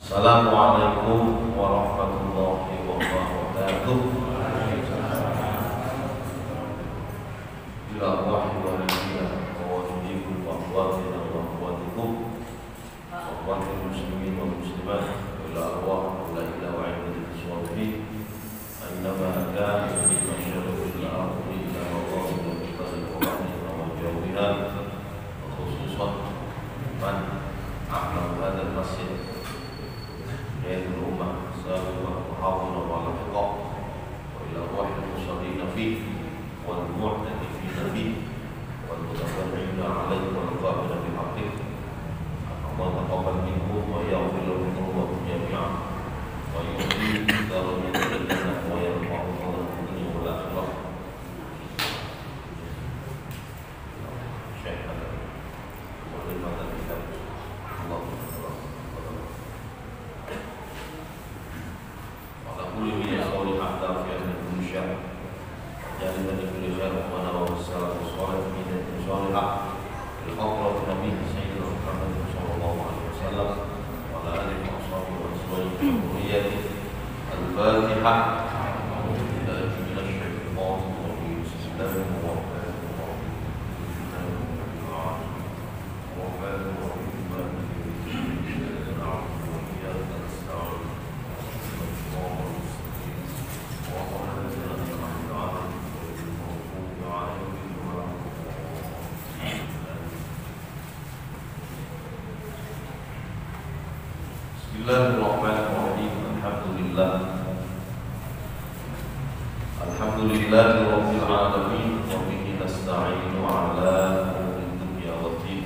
Assalamualaikum warahmatullahi wabarakatuh. Ila wahidina wa wajibu akhwatina wa akhwatikum akhwatil muslimin wal muslimat ila arwah la ilaha wa ibadil sholihin annama kana fi masyaratil ardi ila Allah wa biqadri wa jawriha khususan man ahlam hadal masjid yaitu rumah sahabat muhawwir wal fiqh wa ila wahid musallina fi wal mu'tadifina fi wal mutafarri'ina 'alaihi wal qa'imina bil haqqi Allah taqabbal minkum wa yaghfir lahum jami'an wa yu'ti darajatan jannah wa yarfa'u qadra dunya wal akhirah. Syekh wa limatan kitab Allah كل من يقول حتى في أهل المنشأ جانبا لكل خير وما رواه السلف الصالح من المصالحة الفقرة النبي سيدنا محمد صلى الله عليه وسلم وعلى آله وأصحابه وأزواجه وذريته الفاتحة بالله من الشيطان الرجيم بسم الله الرحمن الرحيم Bismillahirrahmanirrahim. Alhamdulillahi rabbil alamin wa bihi nasta'inu ala umuri dunya waddin.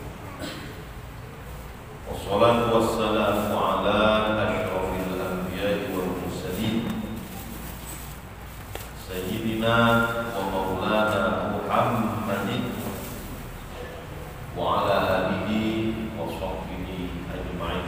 Wassalatu wassalamu ala asyrafil anbiya'i wal mursalin sayyidina wa maulana Muhammadin wa ala alihi wa sahbihi ajma'in.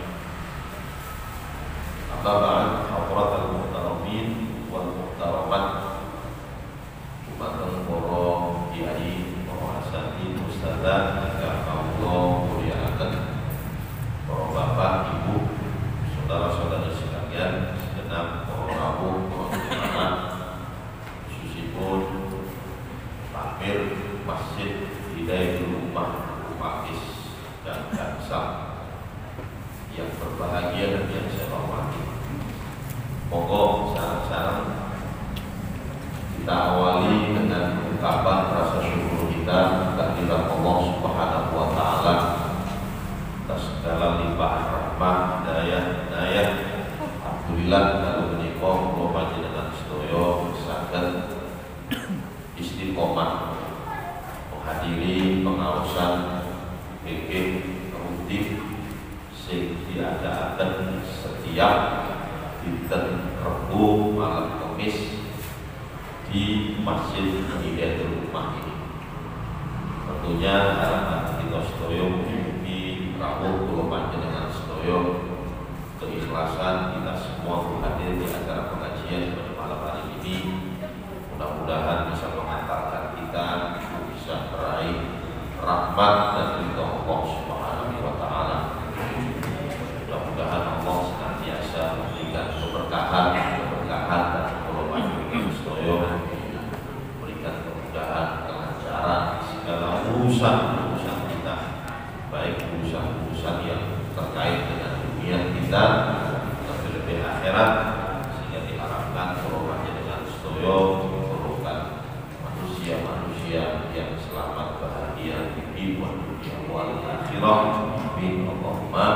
Amma ba'd, hadratal muhtaramin wal muhtaramat, dumateng para kiai, para asatidz, ustadzah, ingkang kawula mulyakaken, para bapak, ibu, saudara-saudari sekalian, segenap para rawuh, para jemaah, khususipun takmir Masjid Hidayatul Ummah Pakis dan Gansal yang berbahagia dan yang saya hormati. Monggo sareng-sareng kita awali dengan ungkapan rasa syukur kita kehadirat Allah Subhanahu wa taala atas segala limpahan rahmat, hidayah. Alhamdulillah kalau menika kula panjenengan sedaya saged istiqomah menghadiri pengaosan fikih rutin sing diadakan setiap dinten Rebo malam Kamis di Masjid Hidayatul Ummah ini. Tentunya harapan kita sedaya mugi rawuh kula panjenengan sedaya keikhlasan kita semua hadir di acara pengajian pada malam hari ini. Mudah-mudahan bisa mengantarkan kita bisa meraih rahmat dan ridha Allah Subhanahu wa taala. Mudah-mudahan Allah senantiasa memberikan keberkahan dan keberkahan sedaya, berikan kemudahan, kelancaran segala urusan kita, baik urusan yang terkait dengan dunia kita, lebih akhirat, sehingga diharapkan korbannya dengan sedaya merupakan manusia yang selamat bahagia di dunia wal akhirah. Amin Allahumma.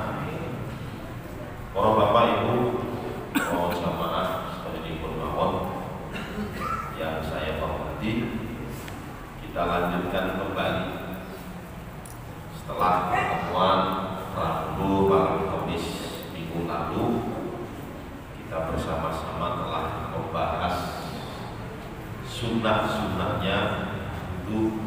Para bapak ibu, para jamaah sekalian mawon yang saya hormati, kita lanjutkan kembali setelah pertemuan Rabu malam Kamis minggu lalu. Kita bersama-sama telah membahas sunnah-sunnahnya wudu,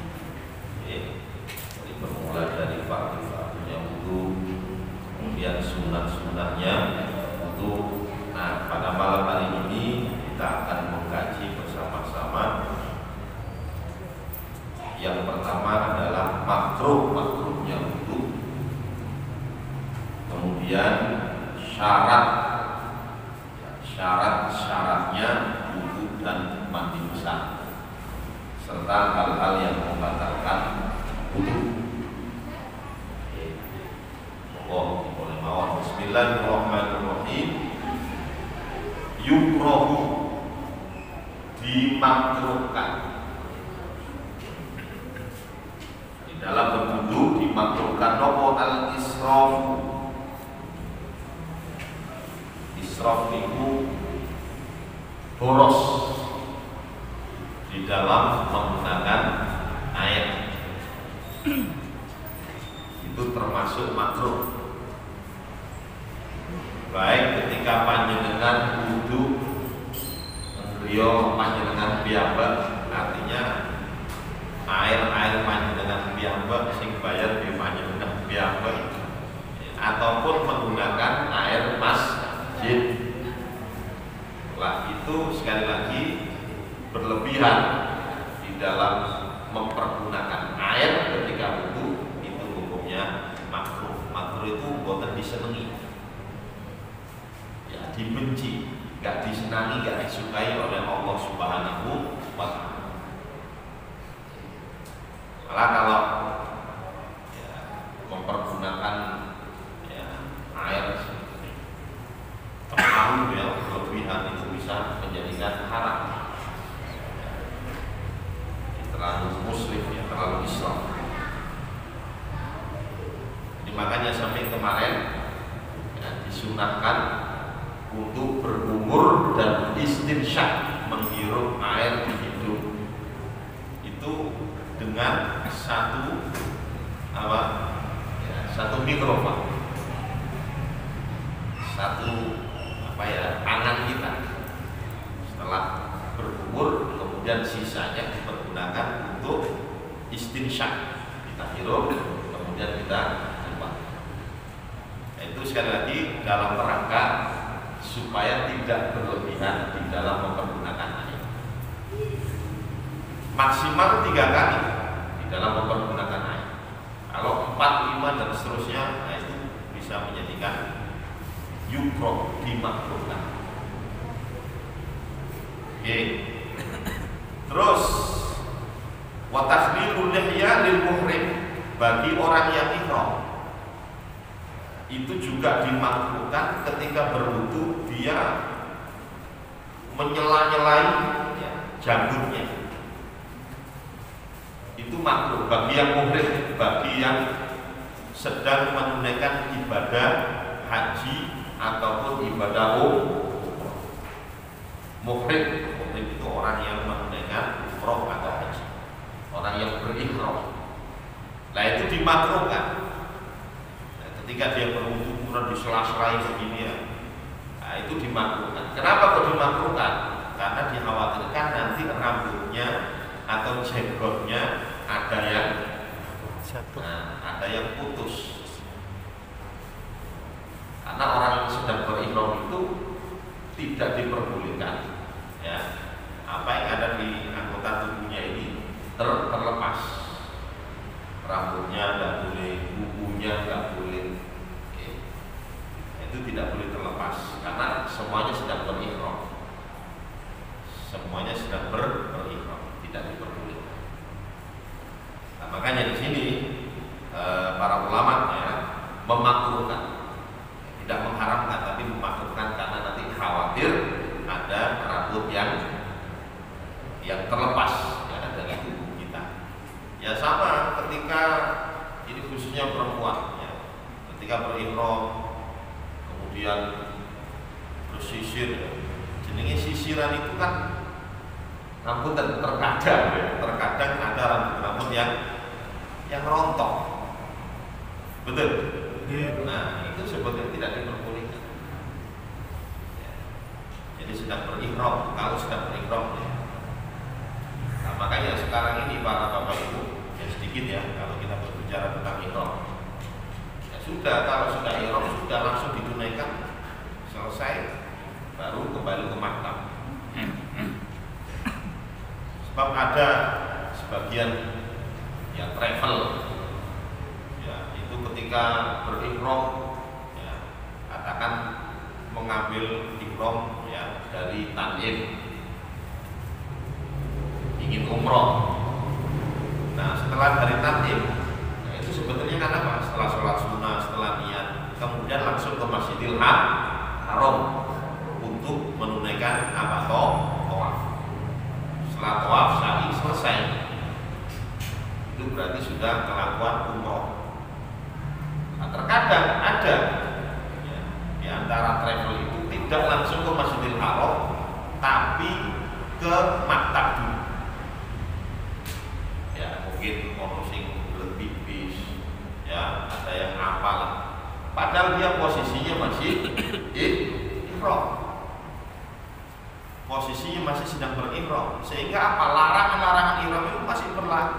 bermula dari fardu-fardunya wudu, kemudian sunnah-sunnahnya wudu. Nah, pada malam hari ini kita akan mengkaji bersama-sama. Yang pertama adalah makruhnya wudu. Kemudian syaratnya wudu dan mandi besar serta hal-hal yang membatalkan wudu. Boleh mawar. Bismillahirrahmanirrahim. Yukrahu, dimakruhkan. Di dalam berwudu dimakruhkan nopo al-israf. Israf itu boros di dalam menggunakan air. Itu termasuk makruh. Baik ketika panjenengan wudu beliau panjenengan piyambak, artinya air panjenengan piyambak sing bayar di panjenengan piyambak, ataupun menggunakan air masjid. Lah itu sekali lagi berlebihan di dalam mempergunakan air ketika wudu, itu hukumnya makruh. Makruh itu boten disenengi, ya dibenci, gak disenangi, gak disukai oleh Allah Subhanahu wa ta'ala. Malah kalau ya, mempergunakan ya, air terlalu ya berlebihan, itu bisa menjadikan haram, terlalu muslim, ya, terlalu Islam. Jadi makanya sampai kemarin ya, disunahkan untuk berumur dan istinsyak, menghirup air di hidung itu dengan satu mikrofon, tangan kita. Setelah berumur, kemudian sisanya dipergunakan untuk istinsyak, kita hirup, kemudian kita keluar. Itu sekali lagi dalam rangka supaya tidak berlebihan di dalam mempergunakan air. Maksimal 3 kali di dalam mempergunakan air. Kalau 4, 5 dan seterusnya, nah itu bisa menjadikan yukroh, dimakruhkan. Oke. Terus wa takhlilul lihya lil muhrim, bagi orang yang ihram itu juga dimakruhkan ketika berwudu dia menyela-nyelai ya, janggutnya. Itu makruh bagi yang muhrim, bagi yang sedang menunaikan ibadah haji ataupun ibadah umrah. Muhrim itu orang yang menunaikan umrah atau haji, orang yang berihram. Nah itu dimakruhkan. Nah, ketika dia berwudu kemudian disela-selai begini ya, nah itu dimakruhkan. Kenapa kok dimakruhkan? Karena dikhawatirkan nanti rambutnya atau jenggotnya ada yang putus. Karena orang yang sedang berihram itu tidak diperbolehkan ya, apa yang ada di anggota tubuhnya ini terlepas. Rambutnya tidak boleh, kukunya tidak boleh ya. Itu tidak boleh terlepas karena semuanya sedang berihram. Semuanya sedang berihram, tidak diperbolehkan. Nah, makanya di sini para ulama ya memakruhkan, tidak mengharamkan tapi memakruhkan karena nanti khawatir ada rambut yang terlepas ya dari tubuh kita. Ya sama ketika ini khususnya perempuan ya, ketika berihram kemudian bersisir ya. Jenenge sisiran itu kan rambut terkadang ada rambut yang rontok, betul? Nah itu sebetulnya tidak diperbolehkan. Ya. Jadi sedang berihram, kalau sedang berihram ya. Nah makanya sekarang ini para bapak ibu ya sedikit ya, kalau kita berbicara tentang ihram ya sudah, kalau sudah ihram sudah langsung ditunaikan, selesai baru kembali ke maktab. Sebab ada sebagian yang travel ya, itu ketika berihram ya, katakan mengambil ihram ya dari tan'im, ingin umroh. Nah setelah dari tan'im, nah itu sebetulnya kan apa? Setelah sholat sunnah, setelah niat, kemudian langsung ke Masjidil Haram untuk menunaikan apa? Tawaf. Setelah tawaf sa'i selesai, itu berarti sudah kelakuan umroh. Nah, terkadang ada ya, di antara travel itu tidak langsung ke Masjidil Haram, tapi ke maktab dulu. Ya mungkin ono sing lebih bis, ya ada yang apalah. Padahal dia posisinya masih ihram. Posisinya masih sedang berihram, sehingga apa? Larangan-larangan ihram itu masih berlaku.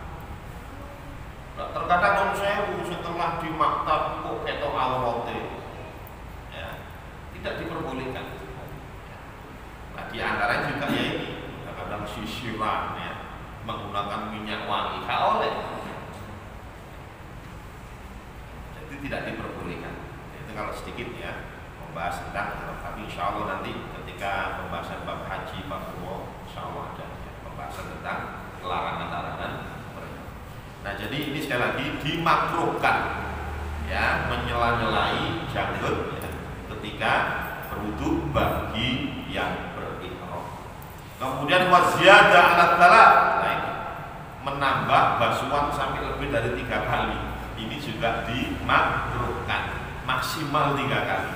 Nah, terkadang orang saya setelah di maktab kok ketok aurate, ya tidak diperbolehkan. Nah, di antaranya juga ya ini, kadang-kadang sisiran ya, menggunakan minyak wangi, gak oleh. Jadi tidak diperbolehkan. Itu kalau sedikit ya membahas tentang, tapi insya Allah nanti ketika pembahasan bab haji, bab umroh, insya Allah ada pembahasan tentang larangan-larangan. Nah jadi ini sekali lagi dimakruhkan ya menyela-nyelai janggut ya, ketika berwudu bagi yang berihram. Kemudian waziyada alat talab, nah ini menambah basuhan sampai lebih dari 3 kali. Ini juga dimakruhkan maksimal 3 kali.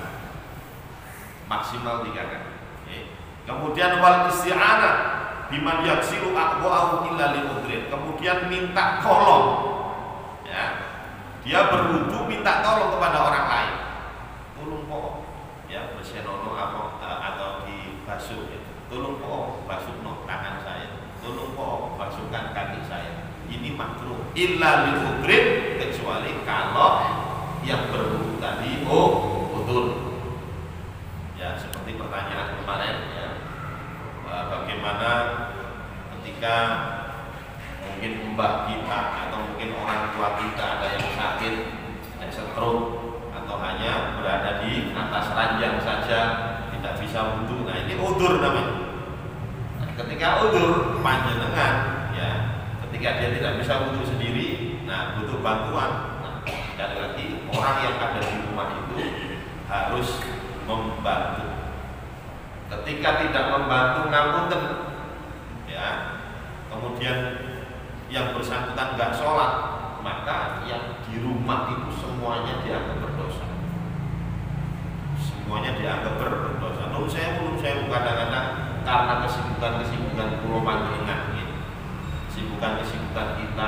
Maksimal 3 kali. Oke. Kemudian wal isti'anah biman yaksilu aqwa'ahu illa li udhrin. Kemudian minta tolong ya. Dia berwudu minta tolong kepada orang lain. Tolong po ya bersenono atau dibasuh ya. Tolong po basuhno tangan saya. Tolong po basuhkan kaki saya. Ini makruh illa li udhrin, kecuali kalau yang berwudu tadi udhur. Ya seperti pertanyaan kemarin ya. Bagaimana ketika mungkin mbah kita atau mungkin orang tua kita ada yang sakit, yang stroke, atau hanya berada di atas ranjang saja, tidak bisa wudu. Nah ini udzur namanya. Nah, ketika udzur panjenengan ya, ketika dia tidak bisa wudu sendiri, nah butuh bantuan. Nah, sekali lagi orang yang ada di rumah itu harus membantu. Ketika tidak membantu ngapunten ya, kemudian yang bersangkutan nggak sholat, maka yang di rumah itu semuanya dianggap berdosa. Semuanya dianggap berdosa. Lalu saya kadang-kadang karena kesibukan pulau panjenengan ya, kesibukan kita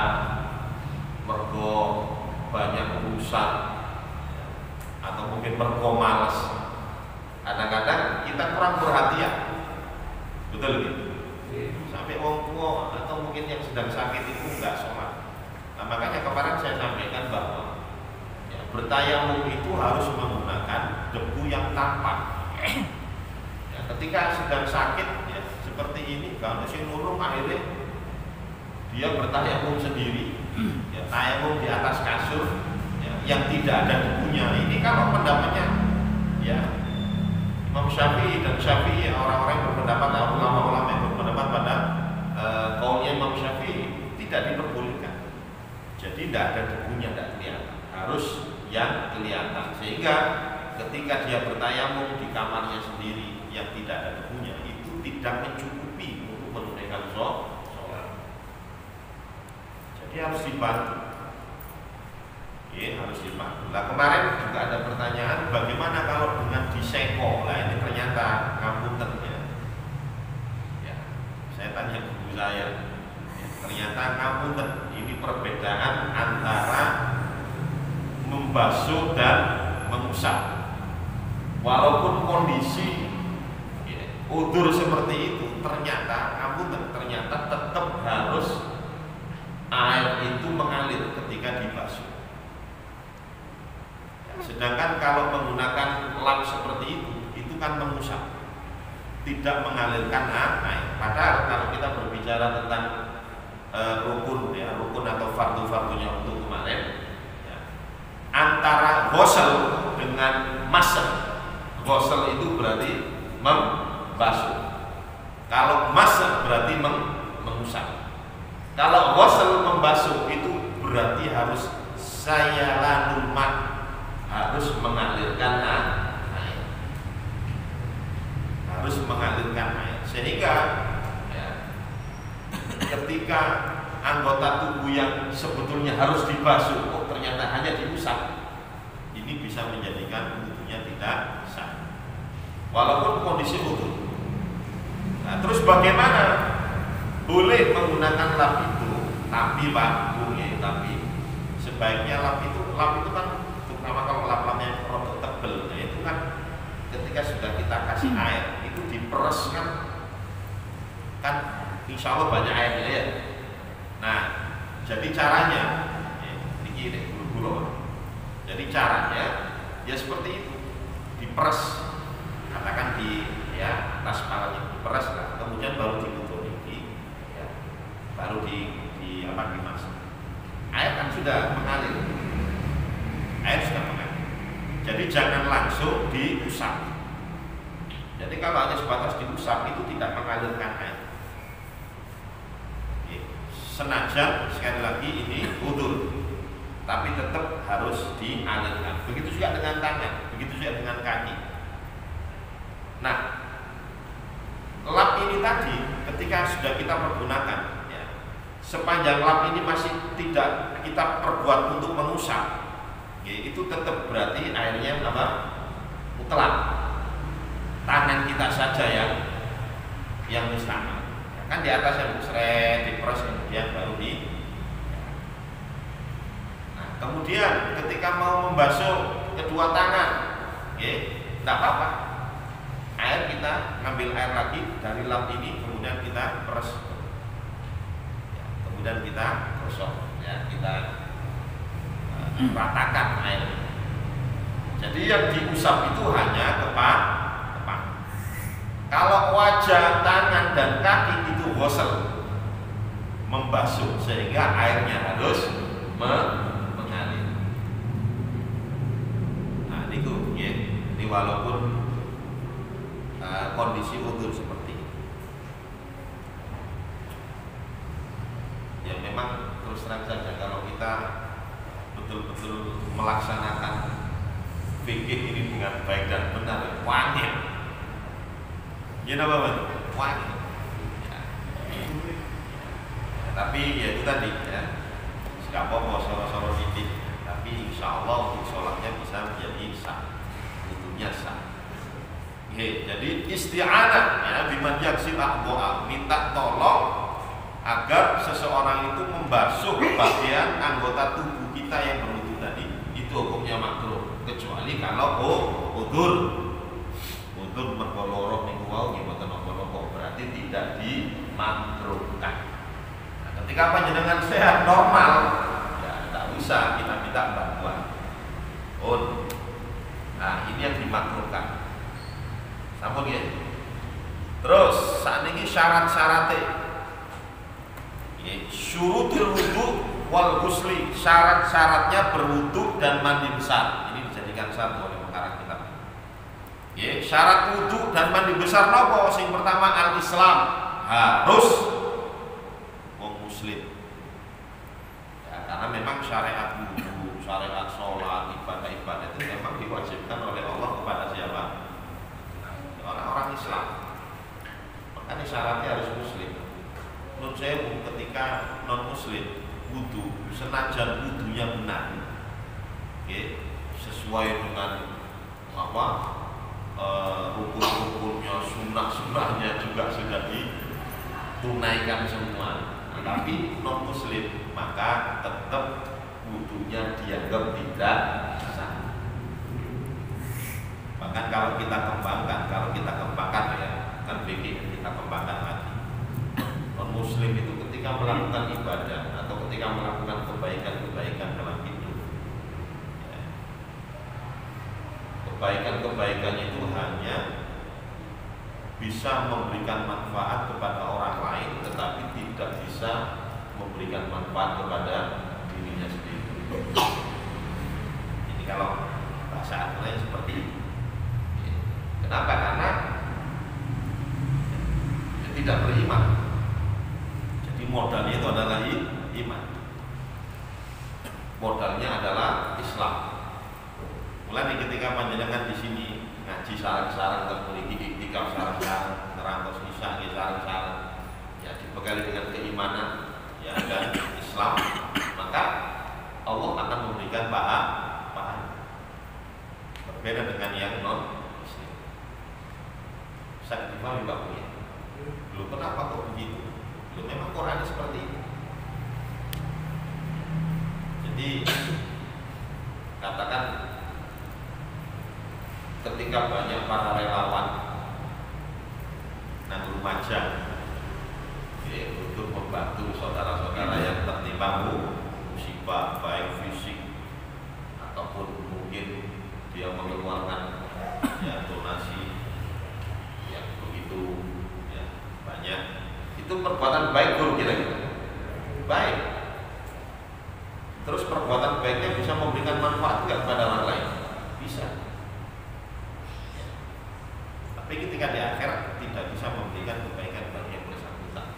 mergo banyak urusan ya, atau mungkin mergo malas. Kadang-kadang kita kurang perhatian, betul gitu. Sampai wong tua atau mungkin yang sedang sakit itu nggak sholat. Nah makanya kemarin saya sampaikan bahwa ya, bertayamum itu harus menggunakan debu yang tampak. Ya, ketika sedang sakit ya, seperti ini, kalau si nulung akhirnya dia bertayamum sendiri, ya, tayamum di atas kasur ya, yang tidak ada debunya. Ini kalau pendapatnya ya. Imam Syafi'i dan Syafi'i, orang-orang yang berpendapat, ulama-ulama yang berpendapat pada kaulnya Imam Syafi'i tidak diperbolehkan. Jadi tidak ada debunya, tidak kelihatan. Harus yang kelihatan. Sehingga ketika dia bertayamum di kamarnya sendiri yang tidak ada debunya, itu tidak mencukupi untuk menunaikan sholat. Jadi harus dibantu. Harus dibantu. Nah kemarin juga ada pertanyaan, bagaimana kalau dengan diseko? Nah ini ternyata ngapunten ya. Saya tanya guru saya, ya, ternyata ngapunten. Ini perbedaan antara membasuh dan mengusap. Walaupun kondisi ya, udzur seperti itu, ternyata ngapunten, ternyata tetap harus air itu mengalir ketika dibasuh. Sedangkan kalau menggunakan lap seperti itu kan mengusap, tidak mengalirkan air. Padahal kalau kita berbicara tentang rukun ya, rukun atau fardu-fardunya untuk kemarin ya, antara ghusl dengan masah, Ghusl itu berarti membasuh. Kalau masak berarti mengusap. Kalau ghusl membasuh itu berarti harus sayalanul ma, harus mengalirkan air. Harus mengalirkan air. Sehingga ya, ketika anggota tubuh yang sebetulnya harus dibasuh, kok ternyata hanya diusap, ini bisa menjadikan wudunya tidak sah. Walaupun kondisi wudu. Nah, terus bagaimana? Boleh menggunakan lap itu, tapi Pak, tapi sebaiknya lap itu kan terutama kalau lap-lapnya rada tebel, nah itu kan ketika sudah kita kasih air itu diperes kan insya Allah banyak airnya ya. Nah, jadi caranya ini gulu-gulu. Jadi caranya ya seperti itu, diperes, katakan di ya atas kepalanya diperes lah, kemudian baru ditutup ya, baru dimasak. Air kan sudah mengalir, jadi jangan langsung diusap. Jadi kalau hanya sebatas diusap itu tidak mengalirkan air. Senajan sekali lagi ini udur, tapi tetap harus dialirkan. Begitu juga dengan tangan, begitu juga dengan kaki. Nah, lap ini tadi ketika sudah kita pergunakan ya, sepanjang lap ini masih tidak kita perbuat untuk mengusap ya, itu tetap berarti airnya apa? Mutlak. Tangan kita saja yang mustahil. Kan di atas yang seret, diperes kemudian baru di. Nah, kemudian ketika mau membasuh kedua tangan ya, tidak apa-apa. Air kita ngambil air lagi dari lap ini, kemudian kita peres ya, kemudian kita gosok ya, kita ratakan air. Jadi yang diusap itu hanya kepala. Kalau wajah, tangan dan kaki itu ghusl, membasuh, sehingga airnya harus mengalir. Nah, itu ya, ini walaupun kondisi udur seperti itu. Ya memang terus terang saja kalau kita betul-betul melaksanakan fikih ini dengan baik dan benar, wajib. Ya apa? Wajib. Ya. Tapi ya itu tadi ya. Gak apa-apa soro-soro titik, tapi insya Allah untuk sholatnya bisa menjadi sah, wudunya sah. Jadi isti'anah ya, biman yaksil aqdoa, minta tolong agar seseorang itu membasuh bagian anggota tubuh kita yang berwudu tadi, itu hukumnya makruh, kecuali kalau udur merkoloroh minggu wau gimana nopo berarti tidak dimakruhkan. Nah, ketika panjenengan sehat normal, ya tidak usah kita minta bantuan. Nah ini yang dimakruhkan. Sampun ya. Terus saat ini syarat-syaratnya syurutul wudu wal ghusli, syarat-syaratnya berwudu dan mandi besar. Ini dijadikan satu oleh pengarang kitab. Syarat wudu dan mandi besar nopo? Yang pertama al-Islam, harus wong muslim. Ya, karena memang syariat wudu, syariat sholat, ibadah-ibadah itu memang diwajibkan oleh Allah kepada siapa? Orang-orang Islam. Makanya syaratnya harus muslim. Menurut saya ketika non muslim wudu, senajan wudunya benar, sesuai dengan apa rukun-rukunnya, sunnah-sunnahnya juga sudah ditunaikan semua. Tapi non muslim maka tetap wudunya dianggap tidak sah. Bahkan kalau kita kembangkan ya, kan fikih kita kembangkan lagi. Non muslim itu ketika melakukan ibadah atau ketika melakukan kebaikan-kebaikan dalam hidup, ya, kebaikan-kebaikan itu hanya bisa memberikan manfaat kepada orang lain, tetapi tidak bisa memberikan manfaat kepada dirinya sendiri. Jadi kalau bahasa Arabnya seperti ini. Kenapa? Karena dia tidak beriman. Jadi modalnya itu adalah iman. Modalnya adalah Islam. Mulai ketika panjenengan di sini ngaji sarang-sarang, memiliki iktikaf sarang-sarang, ngerantos isya sarang-sarang, ya dibekali dengan keimanan, ya dan Islam, maka Allah akan memberikan pahala. Berbeda dengan yang non-Muslim. Saya dipahami Pak Buya. Belum kenapa kok begitu? Belum memang Quran seperti itu. Jadi katakan ketika banyak para relawan Lumajang untuk membantu saudara-saudara yang tertimpa musibah baik fisik ataupun mungkin dia mengeluarkan ya donasi yang begitu ya banyak, itu perbuatan baik guru kira-kira baik. Terus perbuatan baiknya bisa memberikan manfaat nggak kepada orang lain? Bisa. Tapi ketika di akhirat tidak bisa memberikan kebaikan bagi yang bersangkutan.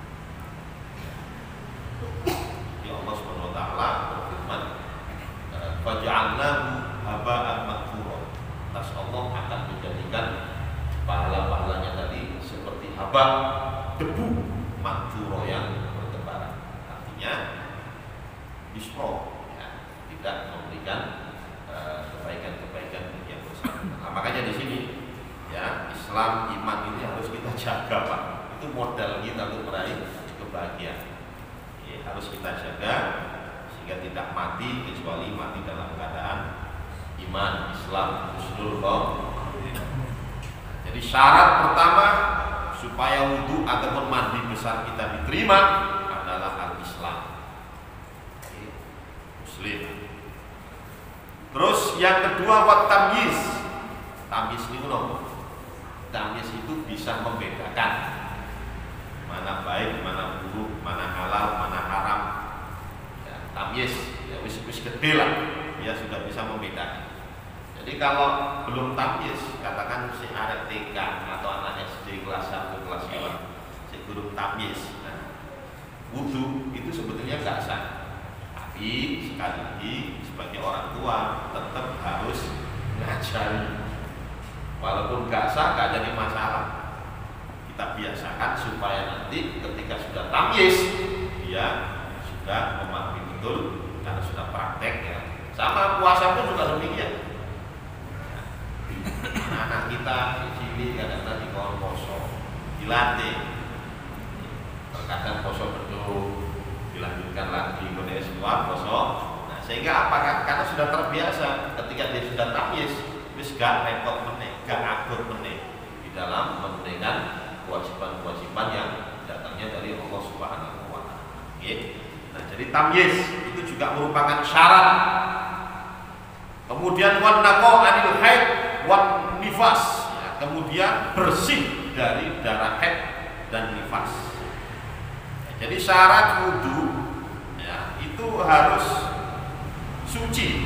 Ya Allah Subhanahu wa taala berfirman, "Faj'alnahu haba'an manthura." Tas Allah akan menjadikan pahala-pahalanya tadi seperti haba, debu manthura yang bertebaran. Artinya isro, ya, tidak memberikan kebaikan-kebaikan yang bersangkutan. Nah, makanya di sini ya, Islam, iman ini harus kita jaga Pak. Itu modal kita untuk meraih kebahagiaan ya, harus kita jaga sehingga tidak mati kecuali mati dalam keadaan iman, Islam, husnul khotimah. Jadi syarat pertama supaya wudhu ataupun mandi besar kita diterima adalah al-Islam, Muslim. Terus yang kedua wat tamyiz. Tamyiz ini nomor. Tamyiz itu bisa membedakan mana baik, mana buruk, mana halal, mana haram. Ya, tamyiz, ya wis gede lah, dia sudah bisa membedakan. Jadi kalau belum tamyiz, katakan si arek TK atau anak SD kelas 1, kelas 2, si belum tamyiz. Nah, wudu itu sebetulnya nggak sah. Tapi sekali lagi sebagai orang tua tetap harus ngajari. Walaupun gak sah, gak jadi masalah. Kita biasakan supaya nanti ketika sudah tamyiz dia sudah memahami betul karena sudah praktek ya. Sama puasa pun juga demikian. Anak kita cilik kadang-kadang di kawan poso, dilatih. Terkadang poso betul, dilanjutkan lagi ke S2 poso. Nah, sehingga apa? Karena sudah terbiasa ketika dia sudah tamyiz, wis gak repot meneh, gak akur meneh di dalam menunaikan kewajiban-kewajiban yang datangnya dari Allah Subhanahu wa taala. Nah, jadi tamyiz itu juga merupakan syarat. Kemudian wan naqa anil haid wan nifas, ya, kemudian bersih dari darah haid dan nifas. Ya, jadi syarat wudu ya, itu harus suci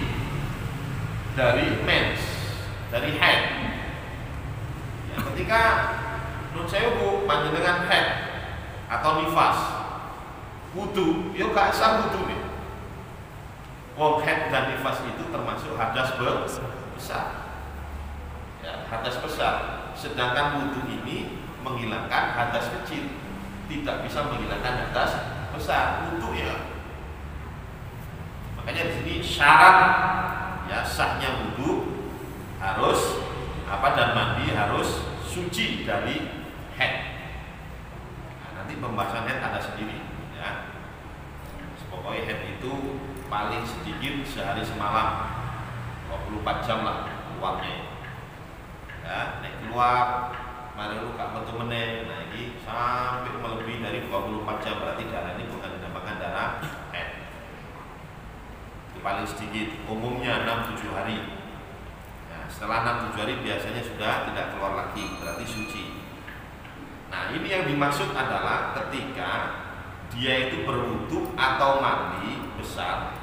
dari mens, dari haid. Ya, ketika nun sewu panjenengan haid atau nifas wudu, yo gak sah wudu nih. Wong haid dan nifas itu termasuk hadas besar. Ya, hadas besar. Sedangkan wudu ini menghilangkan hadas kecil, tidak bisa menghilangkan hadas besar. Wudu ya. Makanya di sini syarat ya sahnya wudu harus apa dan mandi harus suci dari haid. Nah, nanti pembahasan haid ada sendiri ya. Pokoknya haid itu paling sedikit sehari semalam 24 jam lah keluarnya ya, naik keluar mari lu gak metu meneh. Nah ini sampai melebihi dari 24 jam berarti darah ini bukan dinamakan darah haid. Itu paling sedikit, umumnya 6-7 hari. Nah, setelah 6-7 hari biasanya sudah tidak keluar lagi, berarti suci. Nah ini yang dimaksud adalah ketika dia itu berwudu atau mandi besar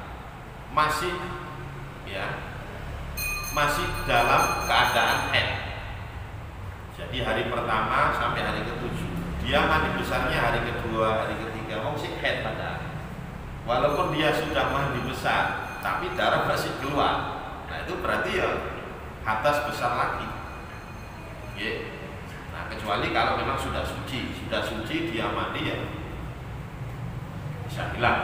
masih dalam keadaan haid. pertama sampai hari ke-7. Dia mandi besarnya hari kedua, hari ketiga, mau sih head padahal. Walaupun dia sudah mandi besar, tapi darah masih keluar. Nah itu berarti ya hadas besar lagi. Ya. Nah kecuali kalau memang sudah suci dia mandi ya bisa hilang.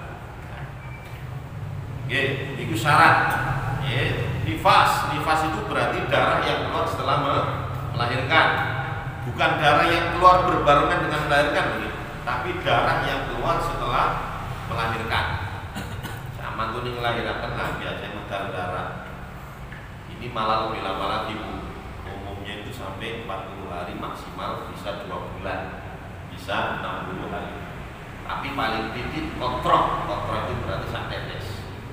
Oke, itu syarat. Nifas itu berarti darah yang keluar setelah melahirkan, bukan darah yang keluar berbarengan dengan melahirkan, tapi darah yang keluar setelah melahirkan. Sama kuning melahirkan lah biasanya medal darah. Ini malah lebih lama lagi Bu. Umumnya itu sampai 40 hari maksimal, bisa 2 bulan, bisa 60 hari. Tapi paling tinggi kontrol itu berarti sak tetes.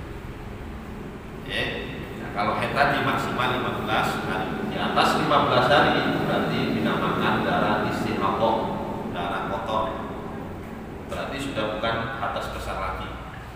Nah, kalau head tadi maksimal 15 hari, di atas 15 hari berarti dinamakan darah istihadah, darah kotor. Berarti sudah bukan hadas besar lagi.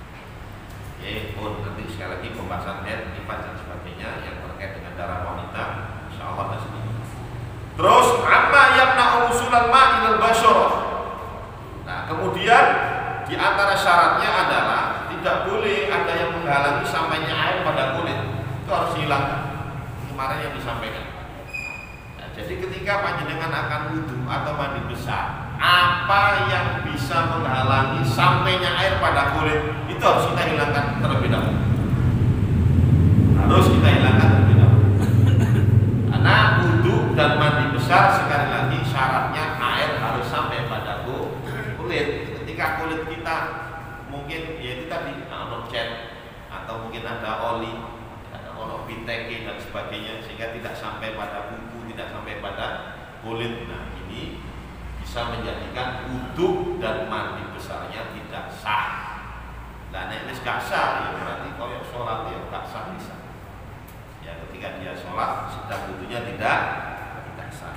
Nanti sekali lagi pembahasan head, nifas dan sebagainya yang terkait dengan darah wanita, insyaallah di sini. Terus amma yamna'u usulal ma'i lil basyarah. Nah, kemudian di antara syaratnya adalah tidak boleh ada yang menghalangi sampainya air pada kulit. Itu harus dihilangkan. Kemarin yang disampaikan. Nah, jadi ketika panjenengan akan wudhu atau mandi besar, apa yang bisa menghalangi sampainya air pada kulit itu harus kita hilangkan terlebih dahulu. Harus kita hilangkan terlebih dahulu. Karena wudhu dan mandi besar sekali lagi syaratnya air harus sampai pada kulit. Ketika kulit kita mungkin ya itu tadi ono cat atau mungkin ada oli, ada ono piteke dan sebagainya sehingga tidak sampai pada kuku, tidak sampai pada kulit. Nah ini bisa menjadikan wudhu dan mandi besarnya tidak sah. Nah nek wis gak sah ya berarti koyo sholat ya gak sah bisa. Ya ketika dia sholat sedang wudhunya tidak sah.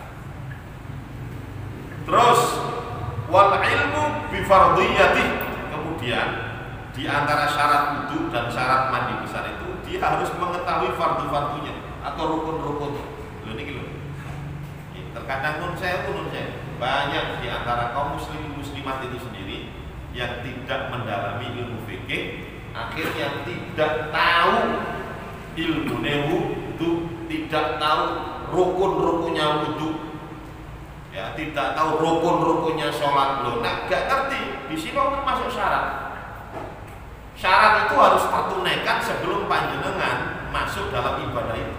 Terus wal ilmu bi fardhiyati. Kemudian di antara syarat wudhu dan syarat mandi besar itu dia harus mengetahui fardu-fardunya atau rukun-rukunnya. Lho niki lho. Terkadang nun saya banyak di antara kaum muslimat itu sendiri yang tidak mendalami ilmu fikih, akhirnya tidak tahu ilmu wudhu, tidak tahu rukun-rukunnya wudhu. Ya, tidak tahu rukun-rukunnya sholat belum. Nah, gak ngerti. Di sini masuk syarat. Syarat itu harus tertunaikan sebelum panjenengan masuk dalam ibadah itu.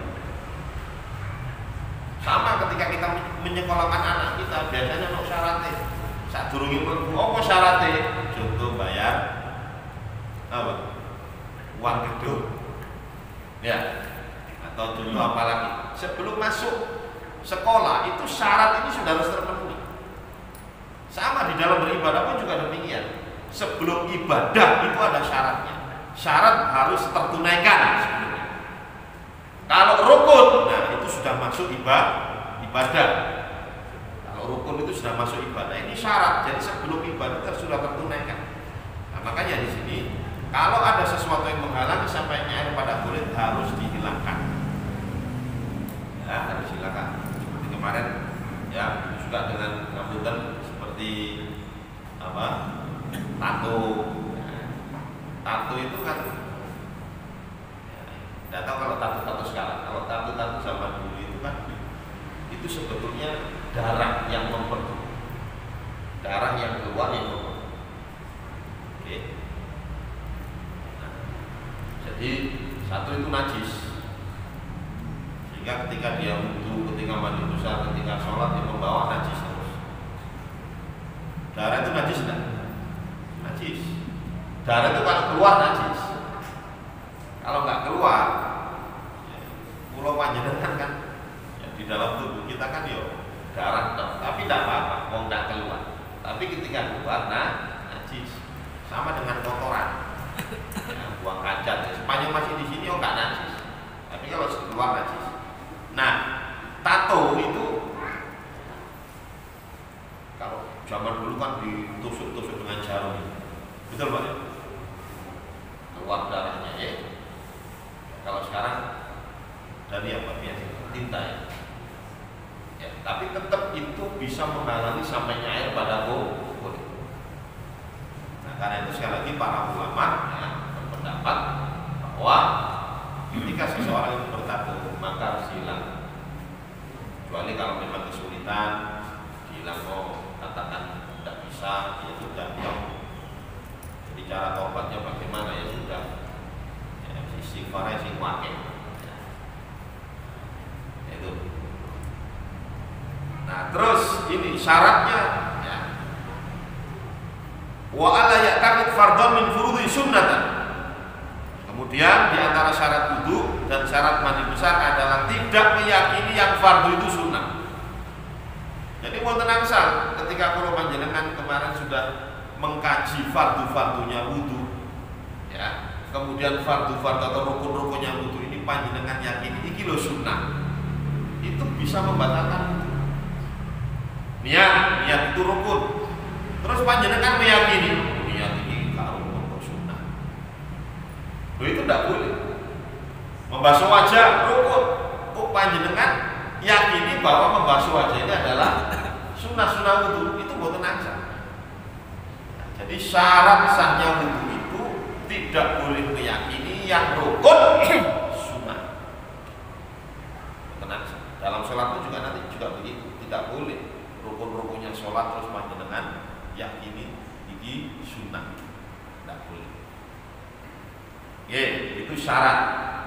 Sama ketika kita menyekolahkan anak kita, biasanya no syaratnya. Saat durungi mlebu, apa syaratnya? Contoh bayar apa? Uang gedung. Ya. Atau contoh apa lagi? Sebelum masuk sekolah itu syarat ini sudah harus terpenuhi. Sama di dalam beribadah pun juga demikian. Sebelum ibadah itu ada syaratnya. Syarat harus tertunaikan sebelumnya. Kalau rukun, nah itu sudah masuk ibadah. Kalau rukun itu sudah masuk ibadah. Ini syarat. Jadi sebelum ibadah itu sudah tertunaikan. Nah, makanya di sini kalau ada sesuatu yang menghalangi sampainya air pada kulit harus dihilangkan. Ya, harus dihilangkan. Kemarin ya juga dengan rambutan seperti apa tato. Tato itu kan tidak tahu kalau tato sekarang. Kalau tato zaman dulu itu kan itu sebetulnya darah yang mempertubuh, darah yang keluar yang mempertubuh. Oke. Nah, jadi satu itu najis. Ketika dia wudhu, ketika mandi besar, ketika sholat dia membawa najis terus. Darah itu najis enggak? Najis. Darah itu kalau keluar najis. Kalau nggak keluar, ya, pulau panjenengan kan ya, di dalam tubuh kita kan ya darah, tapi tidak apa-apa, mau nggak keluar. Tapi ketika keluar, najis. Sama dengan kotoran. Ya, buang hajat. Ya, sepanjang masih di sini, nggak najis. Tapi kalau keluar najis. Nah, tato itu kalau zaman dulu kan ditusuk-tusuk dengan jarum, betul Pak ya? Keluar darahnya ya. Kalau sekarang dari apa biasa? Tinta ya. Ya, tapi tetap itu bisa menghalangi sampainya air pada kulit. Nah, karena itu sekali lagi para ulama ya, berpendapat bahwa ketika seseorang itu bertato maka harus hilang, kecuali kalau memang kesulitan hilang, katakan tidak bisa, ya sudah. Jadi cara taubatnya bagaimana, ya sudah, ya, istighfarnya sing wakil ya. Itu. Nah terus ini syaratnya ya, wa alla ya'taqid fardhan min furudhi sunnatan. Kemudian di antara syarat wudu dan syarat mandi besar adalah tidak meyakini yang fardu itu sunnah. Jadi mau tenang sang, ketika kalau panjenengan kemarin sudah mengkaji fardu-fardunya wudu, ya, kemudian fardu-fardu atau rukun-rukunnya wudu ini panjenengan yakini iki lho sunnah, itu bisa membatalkan wudu. Niat itu rukun. Terus panjenengan meyakini niat ini kalau rukun sunnah. Loh, itu tidak boleh. Membasuh wajah rukun. Kok panjenengan yakini bahwa membasuh wajah ini adalah sunnah wudu, itu bukan angsa. Jadi syarat sahnya wudu itu tidak boleh meyakini yang rukun sunnah. Bukan angsa. Dalam sholat itu juga nanti juga begitu, tidak boleh rukun-rukunnya sholat terus panjenengan yakini ini sunnah, tidak boleh. Oke, itu syarat.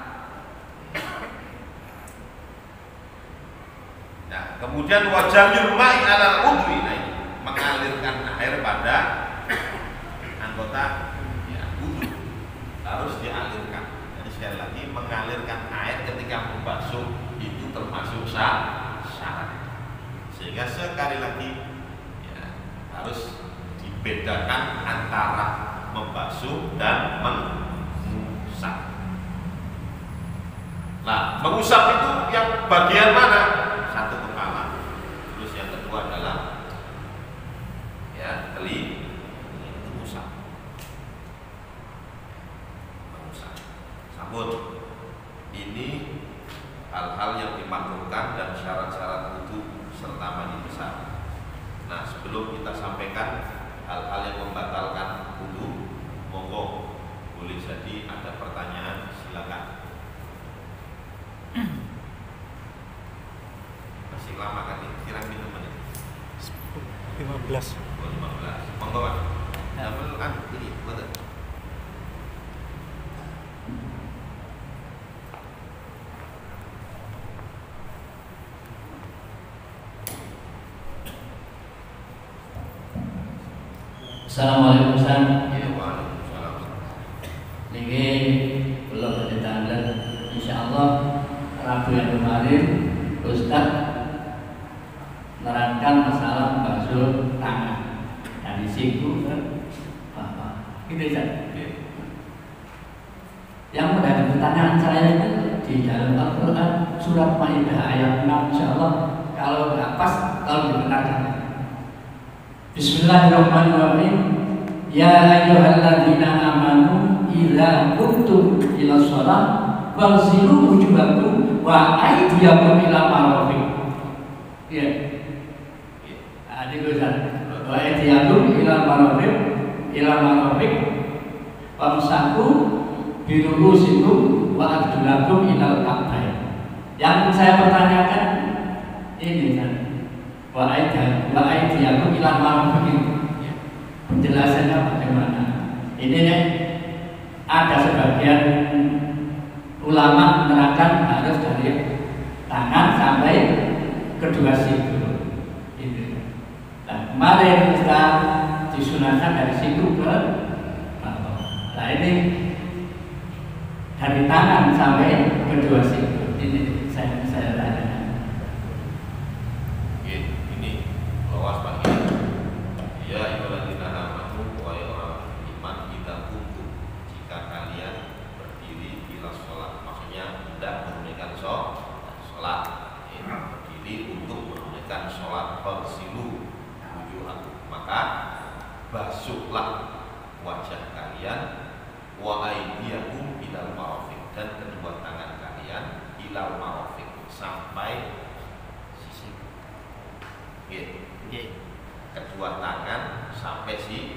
Nah, kemudian wajah yurmai ala udwi, nah ini mengalirkan air pada anggota ya, wudu harus dialirkan. Jadi sekali lagi mengalirkan air ketika membasuh itu termasuk syarat. Sehingga sekali lagi ya, harus dibedakan antara membasuh dan mengusap. Nah, mengusap itu yang bagian mana? Satu kepala, terus yang kedua adalah ya telinga, itu usap. Mengusap. Sabun. Ini hal-hal yang dimakruhkan dan syarat-syarat wudu serta mandi besar. Nah, sebelum kita sampaikan hal-hal yang membatalkan wudu, monggo boleh jadi ada pertanyaan, silakan. Masih lama kan ini? Kira-kira menit 15. Oh, 15. Monggo Pak. Namun kan ini betul. Assalamualaikum Ustaz. Ya, waalaikumsalam. Niki belum ada tanda. Insyaallah Rabu yang kemarin Ustaz menerangkan masalah membasuh tangan dari siku ke bawah. Gitu Ustaz. Yang menjadi pertanyaan saya itu di dalam Al-Quran surat Maidah ayat 6, insyaallah kalau nggak pas kalau dibenarkan. Bismillahirrahmanirrahim. Ya ayyuhalladzina amanu idza qumtum ila shalah faghsilu wujuhakum wa aydiyakum ila marafiq. Ya. Ada tulisan wa aydiyakum ila marafiq famsahu bi ru'usikum wa arjulakum ila al-ka'bayn. Yang saya pertanyakan ini kan wa aydiyakum ila marafiq. Penjelasannya bagaimana? Ini nih, ada sebagian ulama menerangkan harus dari tangan sampai kedua siku. Nah, kemarin kita disunahkan dari siku ke bawah. Nah ini dari tangan sampai kedua siku. Ini saya tanya. Ini lawas Pak ini. Ya ayyuhalladzina amanu wa ya orang iman idza kuntum, jika kalian berdiri ila sholat, maksudnya hendak menunaikan sholat, berdiri untuk menunaikan sholat, faghsilu wujuhakum, maka basuhlah wajah kalian, wa aydiyakum ilal marafiq, dan kedua tangan kalian ilal marafiq, sampai sisi. kedua tangan sampai sikut.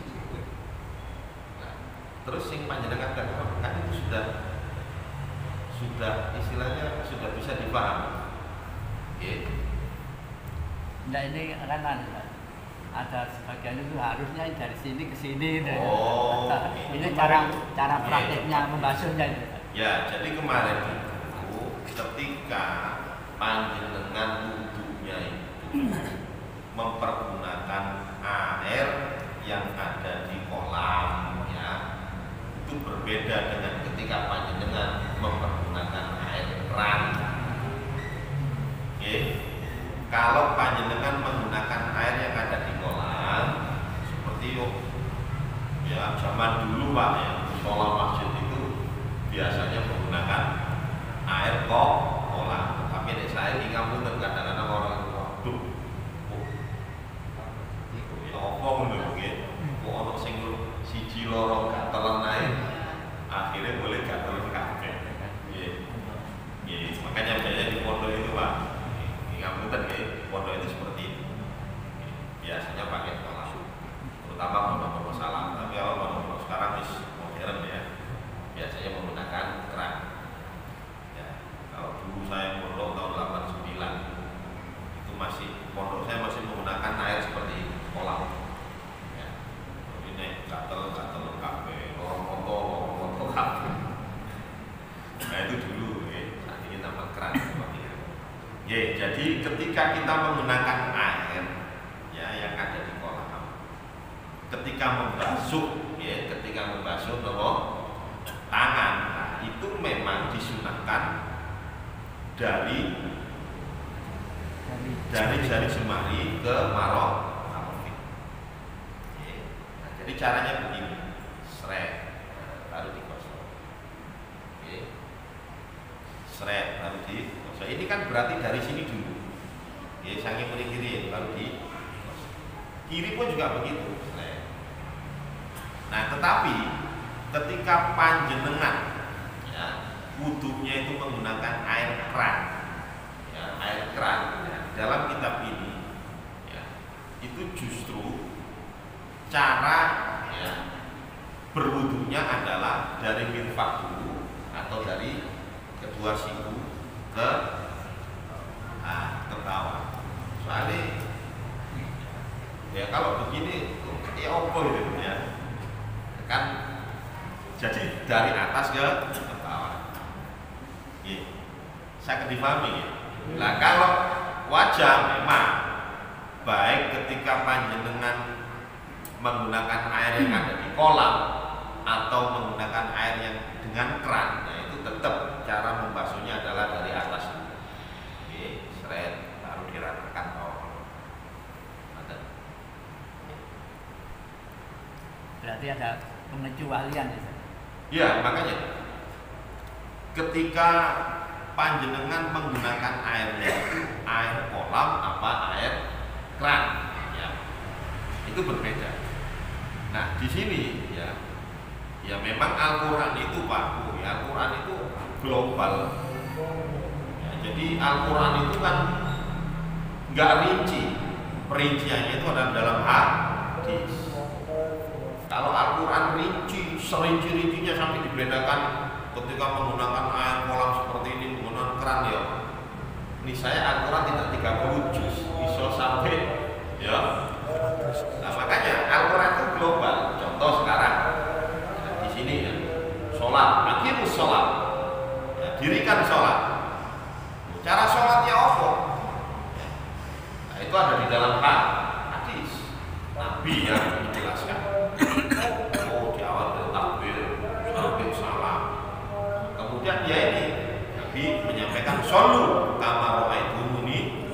Nah, terus sing panjenengan kan itu sudah istilahnya sudah bisa dipahami. Oke. Nah ini kan ada sebagian itu harusnya dari sini ke sini. Oh, ini cara prakteknya membasuhnya itu. Ya, jadi kemarin itu ketika panjenengan wudhunya itu mempergunakan air yang ada di kolam, ya, itu berbeda dengan ketika panjenengan mempergunakan air keran. Oke. Kalau panjenengan menggunakan air yang ada di kolam, seperti ya zaman dulu Pak, ya, musola masjid itu biasanya menggunakan air kolam. Tapi nek saya di kampung kadang-kadang orang waduh, ya apa ngono nggih? Kok ono sing siji loro gatelan air, akhirnya boleh gatelan kabeh. Nggih. Makanya biasanya di pondok itu Pak, ngapunten nggih, pondok itu seperti ini. Biasanya pakai kolam, terutama pondok-pondok salam. Tapi kalau pondok sekarang is modern ya, biasanya menggunakan keran. Ya, kalau dulu saya pondok tahun 89 itu masih pondok saya masih menggunakan air seperti kolam. Ya, ini gatel kafe, lorong motor kafe. Nah itu dulu, ya. Saat ini tambah keran seperti itu. Ya, jadi ketika kita menggunakan air ya yang ada di kolam, ketika membasuh tangan, nah, itu memang disunahkan dari jari jemari ke marofik. Nah, jadi caranya begini, seret baru digosok. Seret baru digosok. Ini kan berarti dari sini dulu. Ya, sange kiri baru digosok. Kiri pun juga begitu, seret. Nah, tetapi ketika panjenengan ya, wudhunya itu menggunakan air keran, ya, air keran ya, dalam kitab ini ya, itu justru cara ya, berwudhunya adalah dari mirfaq dulu atau dari kedua siku ke bawah. Soalnya ya kalau begini ya apa itu ya kan, jadi dari atas ke bawah. Saya dipahami ya. Nah kalau wajah memang baik ketika panjenengan menggunakan air yang ada di kolam atau menggunakan air yang dengan keran, nah itu tetap cara membasuhnya adalah dari atas. Seret baru diratakan bawah. Berarti ada pengecualian ya? Ya, makanya ketika panjenengan menggunakan airnya itu air kolam apa air keran, ya, itu berbeda. Nah di sini ya memang Al-Quran itu Pak, ya, Al-Quran itu global. Ya, jadi Al-Quran itu kan nggak rinci, perinciannya itu ada dalam hadis. Kalau Al-Quran rinci, serinci-rincinya sampai dibedakan ketika menggunakan air kolam seperti ini, menggunakan keran ya. Ini saya Al-Quran tidak 30 juz, bisa sampai ya. Nah makanya Al-Quran itu global. Contoh sekarang di sini ya, sholat, aqimus sholat, ya, dirikan sholat. Cara sholatnya apa? Nah, itu ada di dalam hadis Nabi yang menjelaskan. Oh, di awal dari takbir sampai salam. Kemudian dia ini Nabi menyampaikan shollu kama ra'aitumuni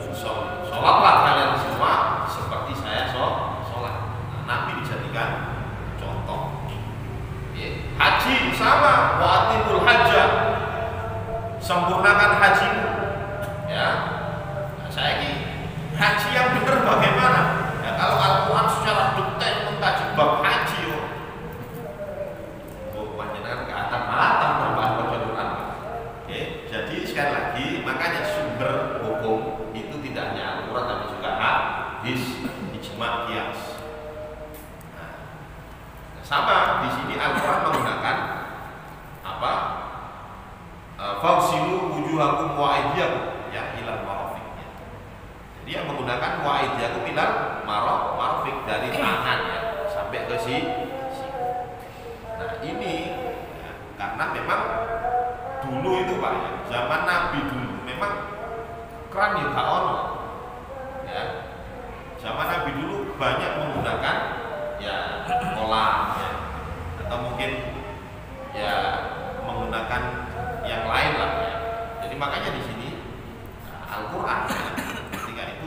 menggunakan wa'idyakum minal marafiq dari tangan ya sampai ke siku. Nah ini ya, karena memang dulu itu Pak ya, zaman Nabi dulu memang keran ya gak ono ya. Zaman Nabi dulu banyak menggunakan ya kolam ya, atau mungkin ya menggunakan yang lain lah ya. Jadi makanya di sini Al-Quran ya, ketika itu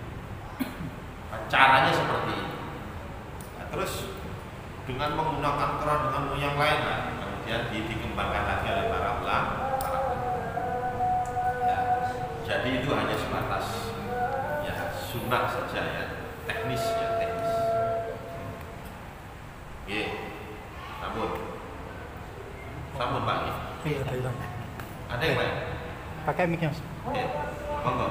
caranya seperti ini. Nah, terus dengan menggunakan keran dengan yang lain lah, kemudian dikembangkan lagi oleh para ulama. Ya, jadi itu hanya sebatas ya sunnah saja ya, teknis ya teknis. Oke, sambut Pak. Iya, ada hilang. Ada yang lain? Pakai mic-nya, Mas. Oke, monggo.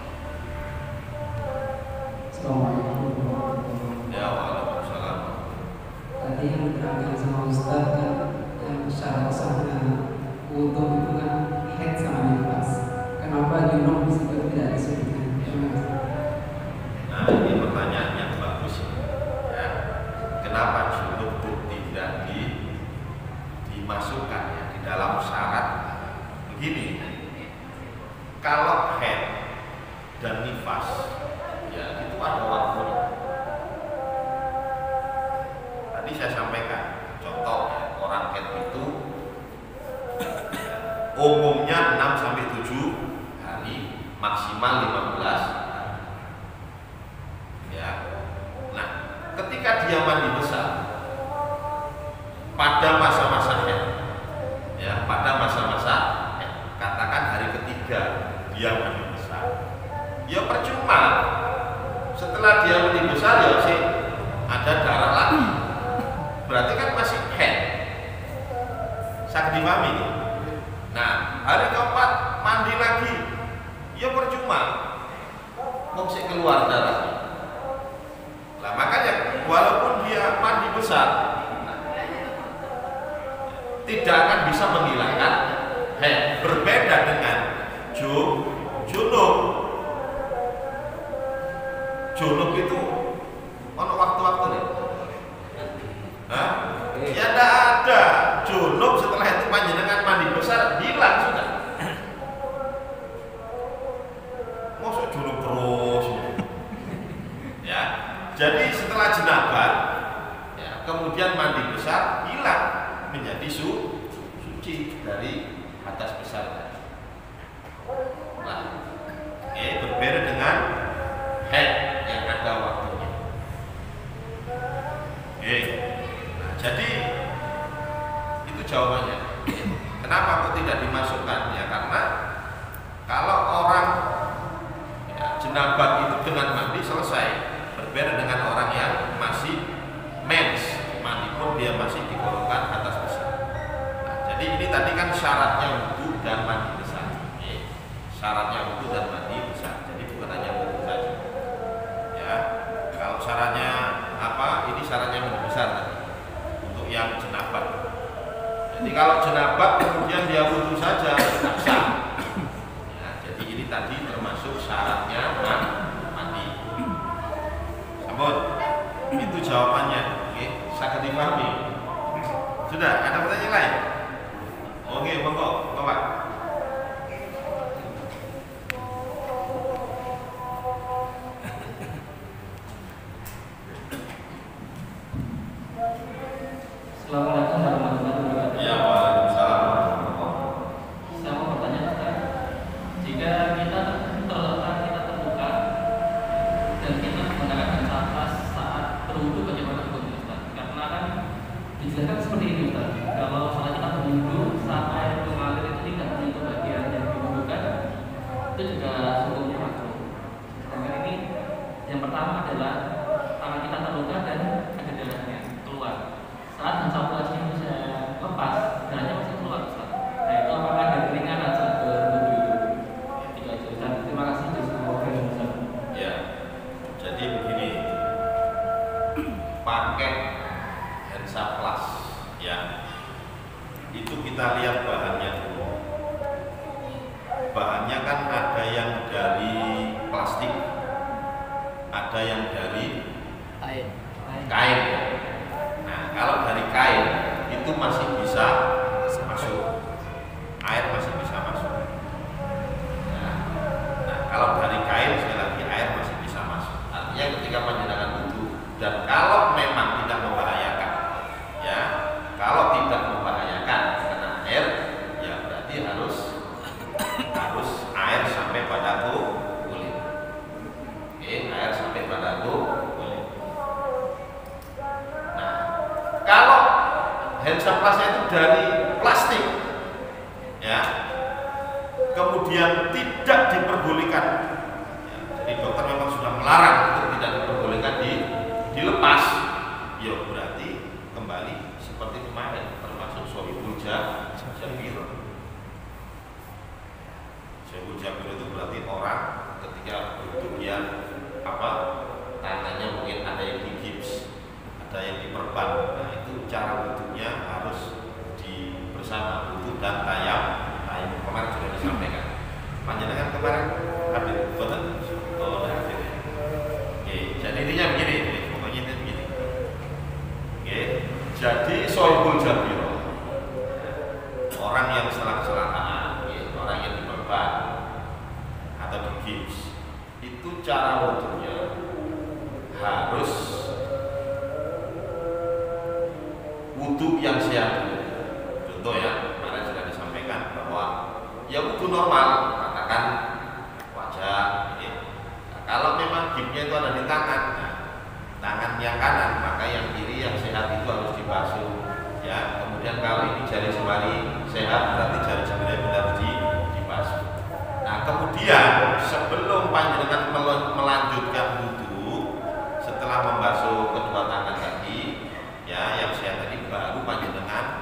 Assalamualaikum. Ya, waalaikumsalam. Tadi yang diterangkan sama Ustaz kan yang syarat sahnya wudu itu kan haid sama nifas. Kenapa junub disebut tidak disebutkan? Nah, ini pertanyaan yang bagus ya. Kenapa junub itu tidak dimasukkan ya di dalam syarat? Begini, kalau haid dan nifas ya itu ada waktunya. Tadi saya sampaikan contoh ya, orang haid itu umumnya 6 sampai 7 hari, maksimal 15 hari. Ya. Nah, ketika dia mandi besar pada masa-masa haid ya, pada masa-masa haid, katakan hari ketiga dia mandi besar. Ya percuma. Setelah dia mandi besar ya sih ada darah lagi. Berarti kan masih haid. Sakit dipahami. Nah, hari keempat mandi lagi. Ya percuma. Mau sih keluar darahnya. Nah, makanya walaupun dia mandi besar tidak akan bisa menghilangkan haid. Berbeda dengan junub. Junub itu ono waktu-waktu nih. Hah? Ya tidak ada. Junub setelah itu panjenengan mandi besar hilang sudah. Masuk junub terus. Ya. Jadi setelah jenabah ya, kemudian mandi besar hilang menjadi suci dari hadas besar. Nah, berbeda dengan haid yang ada waktunya. Nah, jadi itu jawabannya. Kenapa kok tidak dimasukkan? Ya karena kalau orang ya, jenabah itu dengan mandi selesai, berbeda dengan orang yang masih mens, mandi pun dia masih digolongkan atas besar. Nah, jadi ini tadi kan syaratnya wudu dan mandi besar. Syaratnya wudu dan mandi besar. Jadi bukan hanya wudu saja. Ya, kalau syaratnya apa? Ini syaratnya mandi besar tadi untuk yang jenabah. Jadi kalau jenabah kemudian dia wudu saja tidak sah. Ya, jadi ini tadi termasuk syaratnya mandi. Sambut. Itu jawabannya. Oke, sangat dipahami. Sudah, ada pertanyaan lain? Oke, monggo, Bapak. Assalamualaikum warahmatullahi wabarakatuh. Ya, waalaikumsalam. Saya mau bertanya Ustaz, jika kita terletak kita terbuka dan kita menggunakan nafas saat berwudu bagaimana hukumnya Ustaz? Karena kan dijelaskan seperti ini Ustaz. Kalau saat kita berwudu saat air mengalir itu tidak menyentuh bagian yang diwudukan, itu juga hukumnya makruh. Sedangkan ini yang pertama adalah tangan kita terluka dan ada darahnya keluar. Saat mencapai itu saya lepas, darahnya masih keluar Ustaz. Nah itu apakah ada keringanan saat berwudu itu? Itu aja Ustaz. Terima kasih jazakumullah Ustaz. Ya, jadi begini, pakai Hansaplast ya, itu kita lihat bahannya dulu. Bahannya kan ada yang dari plastik, ada yang dari Kain. kain. Nah, kalau dari kain itu masih bisa masuk, air masih bisa masuk. Nah, kalau dari kain sekali lagi air masih bisa masuk. Artinya ketika panjenengan wudu dan kalau memang tidak membahayakan, ya, kalau tidak membahayakan kena air, ya berarti harus air sampai pada kulit. Oke, air sampai pada kulit. Nah, kalau hand sanitizer itu dari plastik, ya, kemudian tidak diperbolehkan, ya, jadi dokter memang sudah melarang untuk tidak diperbolehkan dilepas, ya berarti kembali seperti kemarin, termasuk shobhul jabir. Shobhul jabir itu berarti orang ketika berwudu dia tangannya mungkin ada yang digips, ada yang diperban. Nah, itu cara wudunya harus bersama wudu dan tayamum. Kemarin sudah disampaikan. Panjenengan kemarin hadir, betul? Oh, hadir. Oke, jadi intinya begini, pokoknya itu begini. Oke, jadi shobhul jabir, orang yang setelah kecelakaan, orang yang diperban atau digips, itu cara wudunya harus wudu yang sehat. Contoh ya, kemarin sudah disampaikan bahwa ya wudu normal, katakan wajah. Nah, kalau memang gipsnya itu ada di tangan, tangan yang kanan, maka yang kiri yang sehat itu harus dibasuh. Ya, kemudian kalau ini jari jemari sehat, berarti jari jemari harus dibasuh. Nah, kemudian sebelum panjenengan melanjutkan wudu, setelah membasuh kedua tangan tadi, ya yang sehat tadi, baru panjenengan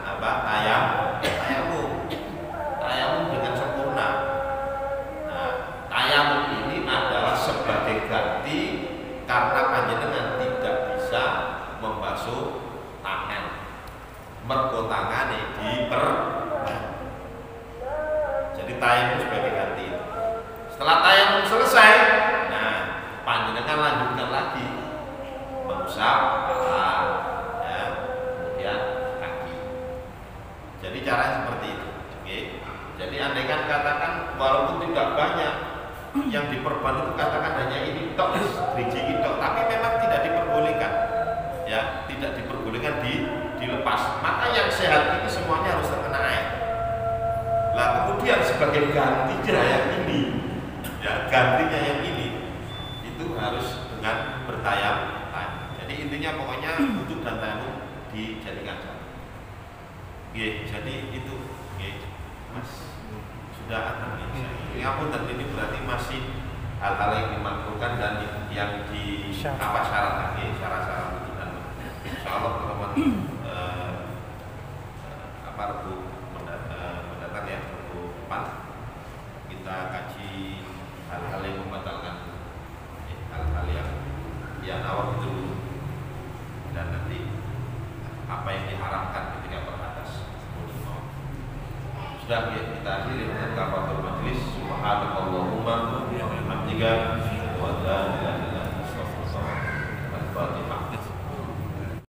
tayamum dengan sempurna. Nah, tayamum ini adalah sebagai ganti karena panjenengan tidak bisa membasuh tangan, mergo tangane diperban. Jadi tayamum sebagai ganti. Setelah tayamum selesai, nah panjenengan lanjutkan lagi mengusap kepala, ya, kemudian kaki. Jadi caranya seperti itu. Oke. Jadi andaikan katakan walaupun tidak banyak yang diperban itu, katakan hanya ini tok, biji tok, tapi memang tidak diperbolehkan, ya, tidak diperbolehkan dilepas. Maka yang sehat ini semuanya harus terkena air. Lah kemudian sebagai gantinya yang ini, ya gantinya yang ini itu harus dengan bertayamum. Jadi intinya pokoknya wudu dan tayamum dijadikan satu. Jadi itu, Mas sudah ada. Ngapunten, ini berarti masih hal-hal yang dimakruhkan dan yang di syarat wudu dan insyaallah pertemuan Rabu mendatang ya, Rabu depan kita kaji hal-hal yang membatalkan, hal-hal yang awal itu, dan nanti apa yang diharamkan ketika berhadas. Sudah kita akhiri dengan kafaratul majlis. Subhanallahumma wa bihamdika wa